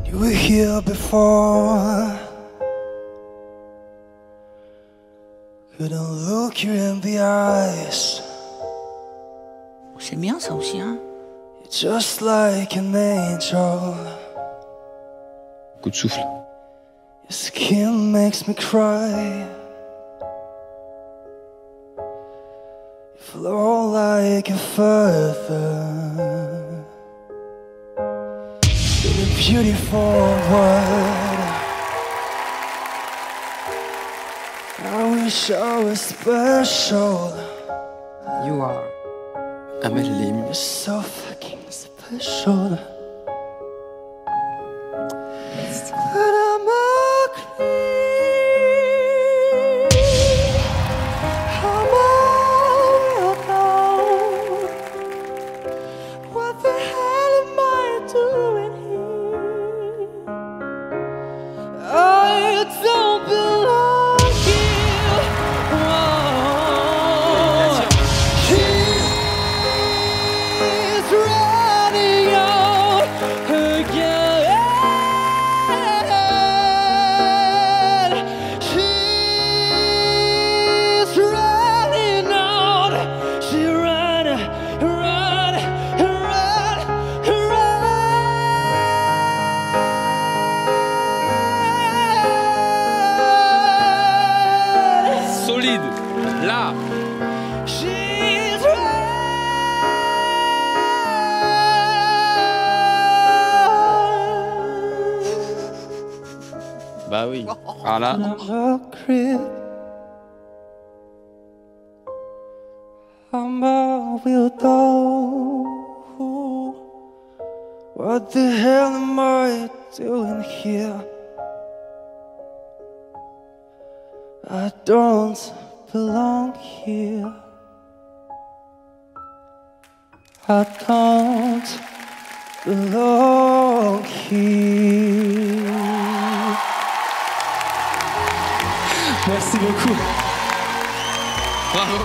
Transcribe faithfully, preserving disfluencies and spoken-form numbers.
You were here before. Couldn't look you in the eyes. C'est bien ça aussi, hein. You're just like an angel. Coup de souffle. Your skin makes me cry. You flow like a feather in a beautiful world. I wish I was special. You are Amélie. You're so fucking special. But I'm a creep. I'm a weirdo. What the hell am I doing here? I don't belong here. Whoa. She's running out again. She's running out. She run, run, run, run. Solide. Là. She's Bah oui. Ah là. I'm a creep. I'm a weirdo. What the hell am I doing here? I don't belong here. I don't belong here. Merci beaucoup. Bravo.